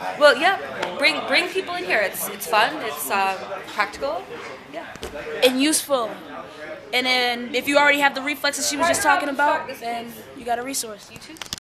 Well, yeah, bring people in here. It's fun. It's practical. Yeah. And useful. And then if you already have the reflexes she was just talking about, then you got a resource. You too.